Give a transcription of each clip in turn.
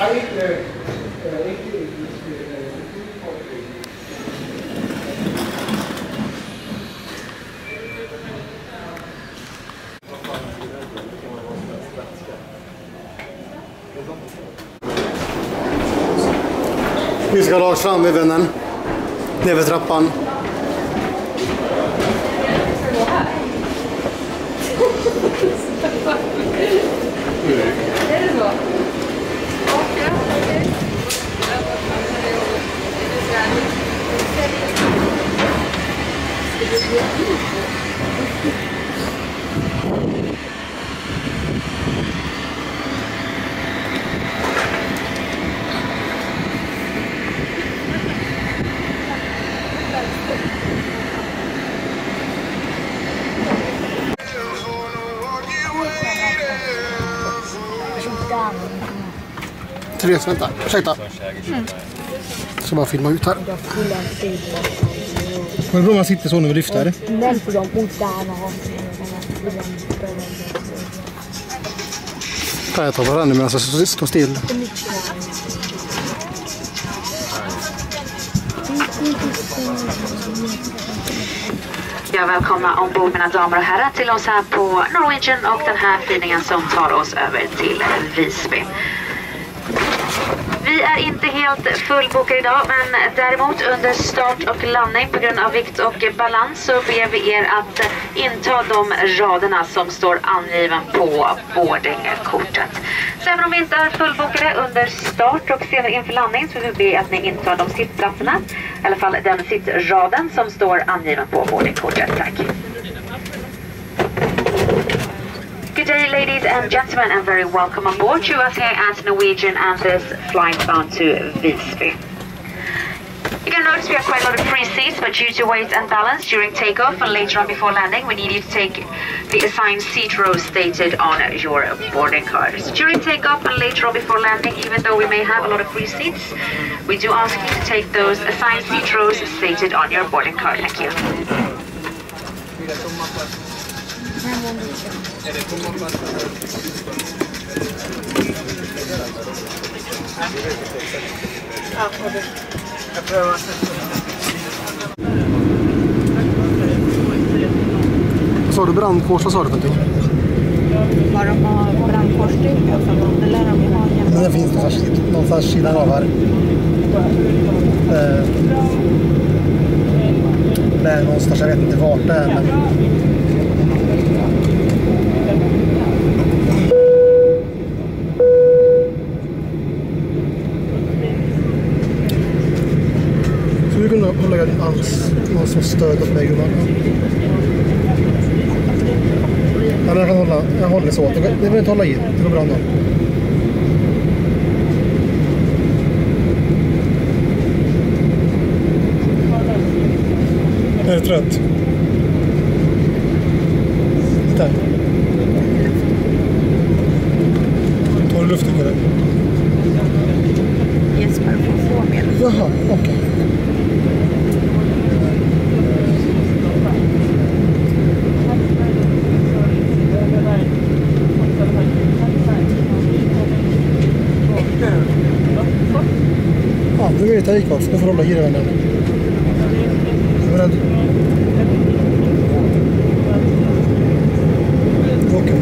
Vi ska rakt fram med vännen. Ner för trappan. Är det så? Therese, vänta. Ursäkta. Så bara filma ut här. Var det bra man sitter så när vi lyfter? Kan jag ta varandra medan jag står still? Jag välkomnar ombord mina damer och herrar till oss här på Norwegian och den här flygningen som tar oss över till Visby. Vi är inte helt fullbokade idag, men däremot under start och landning på grund av vikt och balans så ber vi er att inta de raderna som står angiven på boardingkortet. Så även om vi inte är fullbokade under start och senare inför landning så vill vi be att ni intar de sittplatserna, i alla fall den sittraden som står angiven på boardingkortet. Tack. Good day, ladies and gentlemen, and very welcome on board to us here at Norwegian and this flight bound to Visby. You're going to notice we have quite a lot of free seats, but due to weight and balance during takeoff and later on before landing, we need you to take the assigned seat rows stated on your boarding card. So during takeoff and later on before landing, even though we may have a lot of free seats, we do ask you to take those assigned seat rows stated on your boarding card. Thank you. Sa du brandkors? Vad sa du för någonting? Var de har brandkårsstyrka som det lär de ju ha. Men det finns någonstans sidan av här. Nej, någonstans, jag vet inte vart det är. Men... Så vi kunde hålla någon som stöd åt mig. Jag håller så. Det vill inte hålla i. Det går bra ändå. Jag är trött. Titta. Tar du luften på det? Jesper får få med. Jaha, okej. Ja, nu är det take-off. Nu får du hålla i det vännen. Är du beredd? Okej.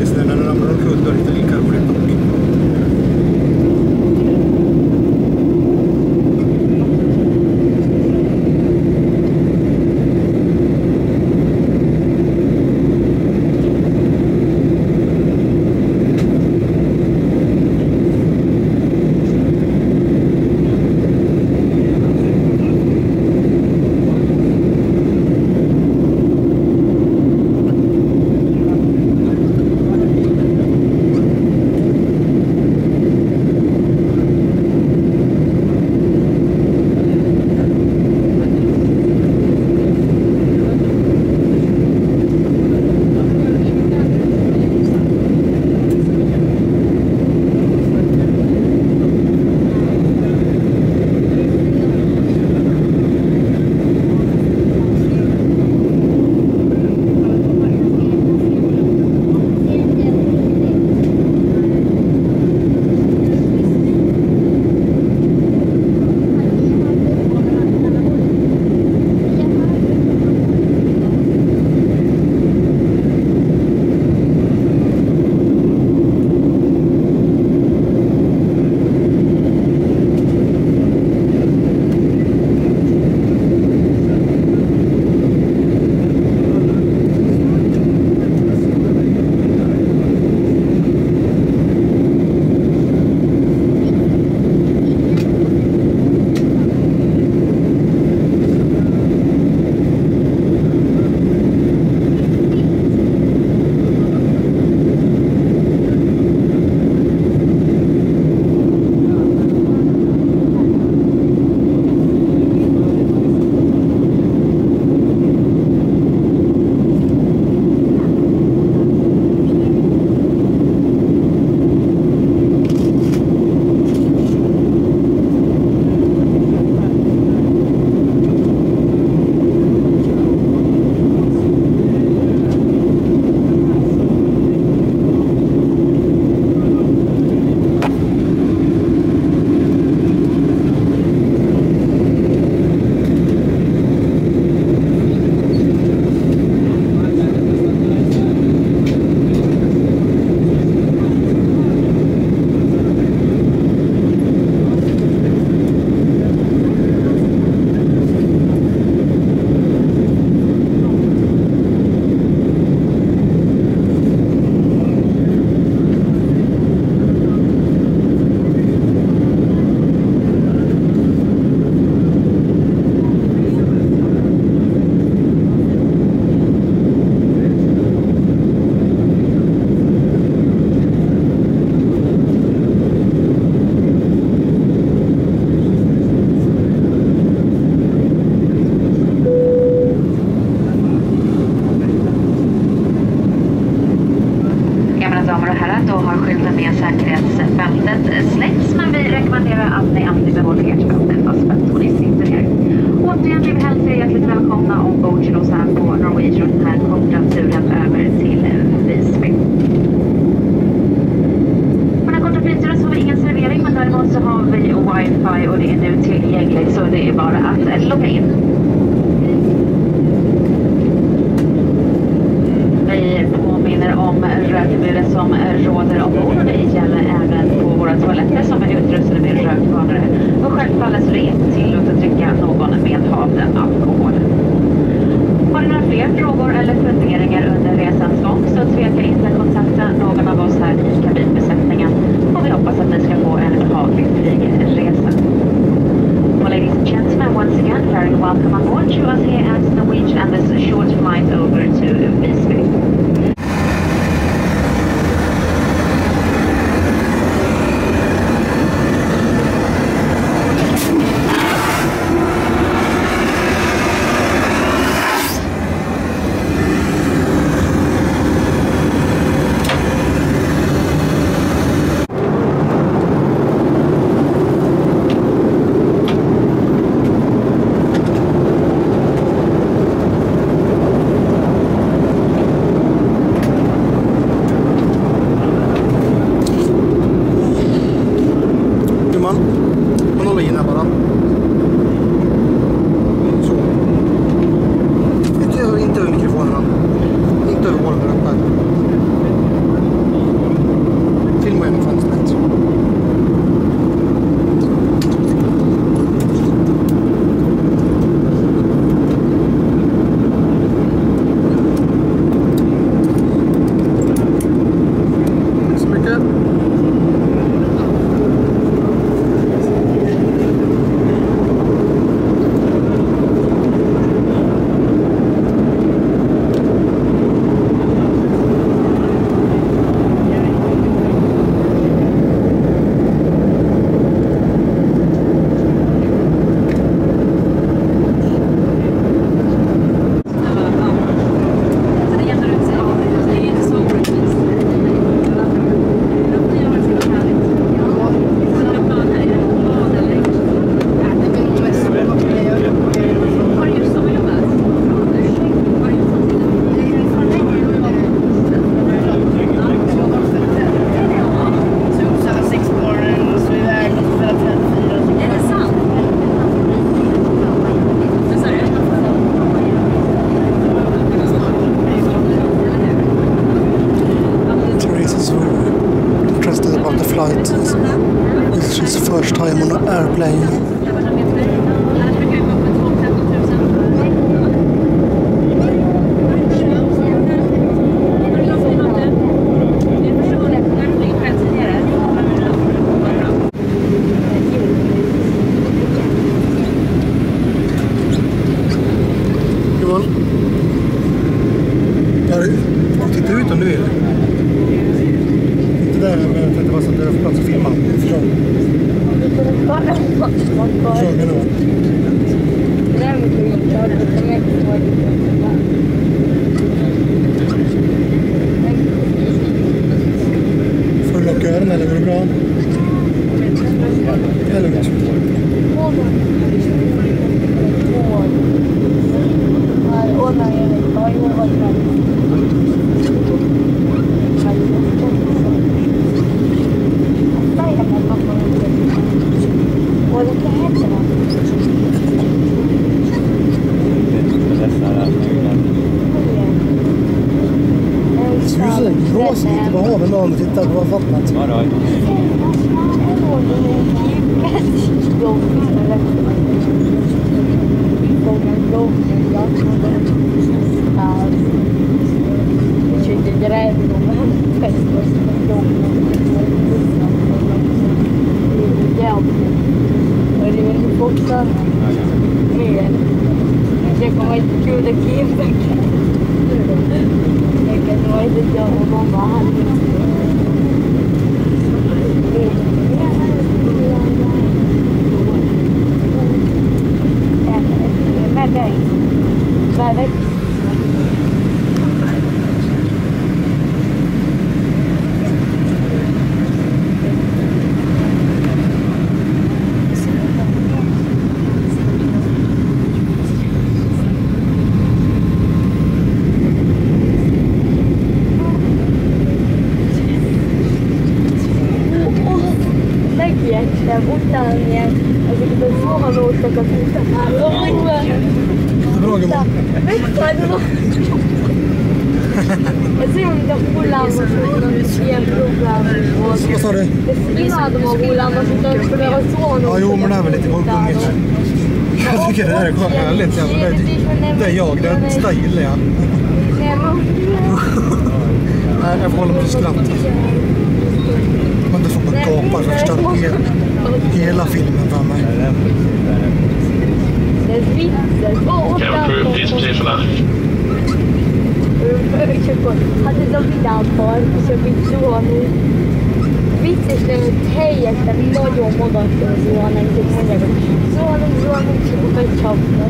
just när den ramlar omkull och lite lika roligt dock. säkerhetsbältet släcks, men vi rekommenderar att ni alltid behåller ert bälte fastspännt och ni sitter ner. Återigen vill vi hälsa er hjärtligt välkomna ombord till oss här på Norwegian, den här korta turen över till Visby. På den här korta flygturen så har vi ingen servering, men däremot så har vi wifi och det är nu tillgängligt, så det är bara att logga in. Vi påminner om rökförbudet som råder ombord, och det gäller även på våra toaletter som är utrustade med rökvarnare. Och självfallet så är det inte tillåtet att dricka någon medhavd alkohol. Har ni några fler frågor eller funderingar under resans gång så tveka inte att kontakta någon av oss här i kabinbesättningen, och vi hoppas att ni ska få en behaglig flygresa. Well, ladies and gentlemen, once again, very welcome on board to us here at Norwegian and this short flight over to Visby. so interested about the flight. It's his first time on an airplane. Titta ut om du vill. Inte där, men jag tänkte bara så att det är plats att filma. Förstår du? Förstår du nu? Får du locka öronen eller går det bra? Det är lugnt. Blåsigt på haven då om du tittar på vattnet. Ja, då. Det kommer inte kul att kiva. Jag kan nog inte göra någon vad han med dig. Vad Bra gumman. Jag ser om det är Vad sa du? det är Ja, jo, men det är väl lite gungigt. Jag tycker det här är härligt. Det är jag, det är stil, ja. Nej, jag får hålla på skratt. Men det får man gapa för att störa hela filmen för mig. Hade de vidal kvar, så vi tror nu. Vitsen teijästä noju modottu suonen suonen choppa.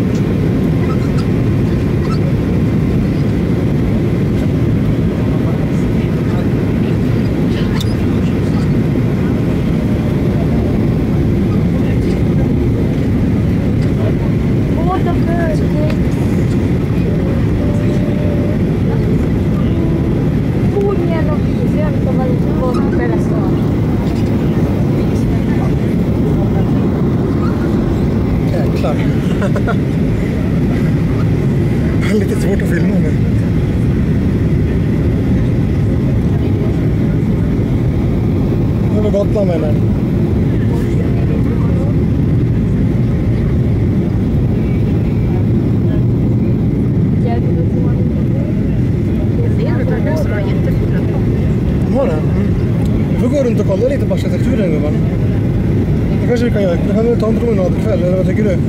Lite svårt att filma nu. Nu är vi Gotland med den. Har det? Vi får gå runt och kolla lite på arkitekturen, gumman. Det kanske vi kan göra. Vi kan ta en promenad ikväll, eller vad tycker du?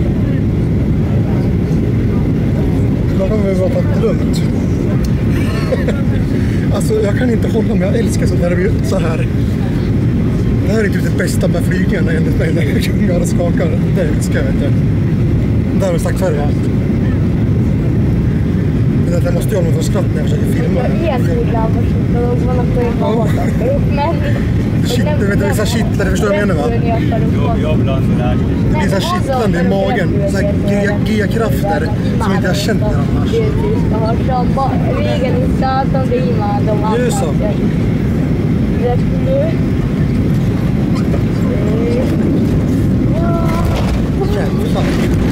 Då kan vi bara ta det lugnt. Alltså, jag kan inte hålla mig. Jag älskar så här. Det här är typ det bästa med flygningen enligt mig. När jag gungar och skakar. Det älskar jag inte. Det har vi sagt förr, va? Men jag måste göra mig för skratt när jag försöker filma. Shit, du vet, det är så här kittlande, förstår du vad jag menar, va? Det är så här kittlande i magen. Så här G-krafter som inte jag känner annars. Det är så. Jävlar.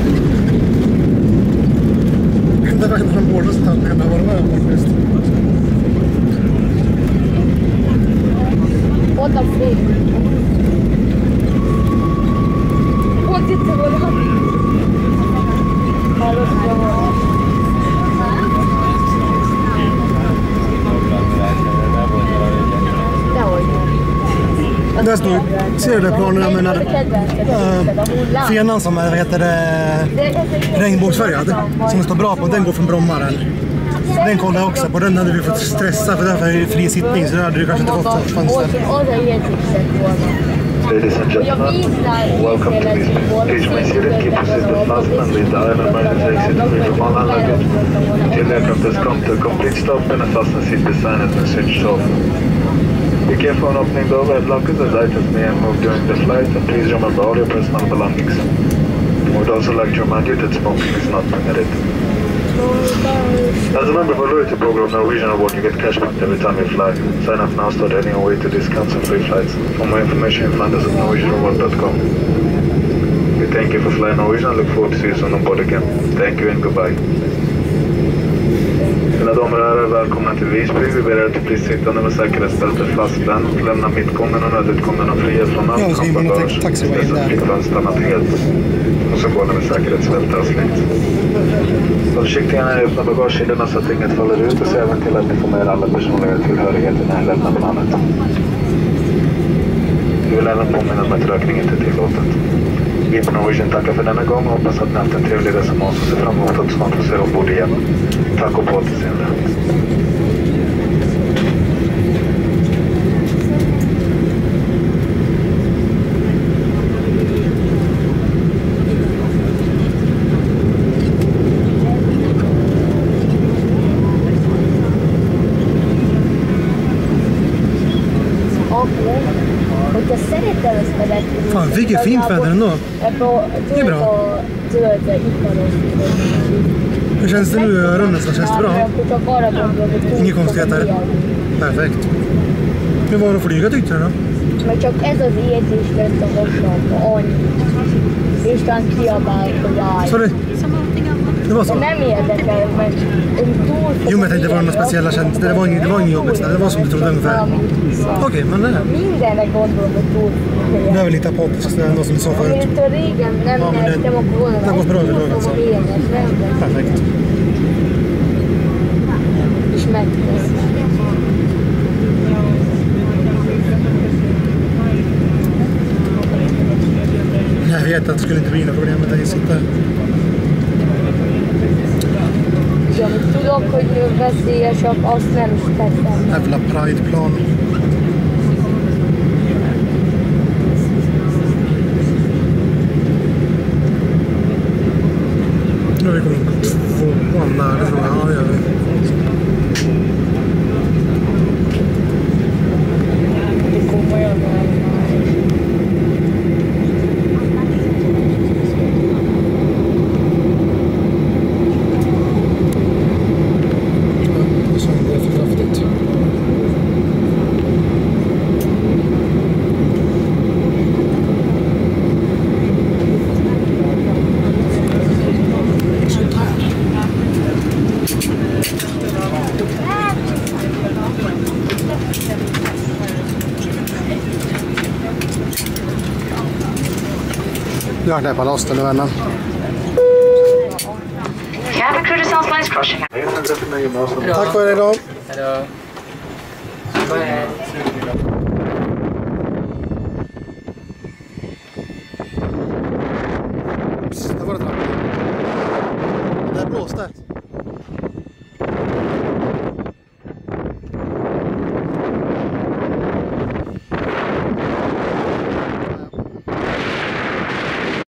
Det var en av de hårdaste tandningarna jag var med faktiskt. What the fuck? What did the world happen? Där står, ser du det planen jag menar? Fenan som är, vad heter det, regnbågsfärgad, som det står bra på, den går från Brommaren. Den kollade jag också på, den hade vi fått stressa för därför är det fri sittning, så där hade du kanske inte fått fönster. Ladies and gentlemen, welcome to this cage my seated. Keep your seatbelt fastened and leave the island emergency exit free from all luggage. Till the aircraft has come to a complete stop and a fasten seatbelt sign has been switched off. Be careful when opening the overhead lockers as items may have moved during the flight, and please remember all your personal belongings. We would also like to remind you that smoking is not permitted. As a member of a loyalty program Norwegian Award, you get cashback every time you fly. Sign up now, start earning away to discounts and free flights. For more information, you find us at norwegianaward.com. We thank you for flying Norwegian and look forward to see you soon on board again. Thank you and goodbye. Mina damer och herrar, välkomna till Visby. Vi ber er att bli sittande med säkerhetsbältet fastspänt, lämna mittgången och nödutgången och frihet från allt som bagage. Dessa flygplan stannat helt. Och så går det med säkerhetsbältet har slängts. Var försiktiga när ni öppnar bagagehyllorna så att inget faller ut, och se även till att ni får med alla personliga tillhörigheter när ni lämnar planet. Vi vill även påminna om att rökning inte är tillåtet. Vi på Norwegian tackar för denna gång och hoppas att ni haft en trevlig resa med oss och ser fram emot att snart få se ombord igen. Tack och på återseende. Fan, vilket fint väder ändå. Det är bra. Hur känns det nu i öronen? Så känns det bra? Inga konstigheter. Perfekt. Hur var det att flyga tyckte du då? Mert csak ez az érzés lett a vasárnap, annyi. István kiabált, hogy állj. Sorry. Det var så? Nem érdekel, mert túl... Jo, men jag tänkte det var några speciella känslor. Det var inget jobbigt. Det var som du trodde ungefär. Okej, men det... Mindenre gondolom, hogy túl... Det är väl lite apotiskt, det är något som du sa förut. Amitől régen nem nyertem, akkor volna. Det går bra det då alltså. Perfekt. És megtesz. Jag vet att det skulle inte bli några problem med dig sitta. Ja, tudok, hogy veszélyesek, azt nem is teszem. Jävla Pride-plan. Nu har vi kommit tvåan där, tror jag. Ja, gör vi. Det kommer jag med. Jag knäpper loss den nu vännen. Cabin crew to South Lines crossing. Tack för idag. Hejdå. Go ahead.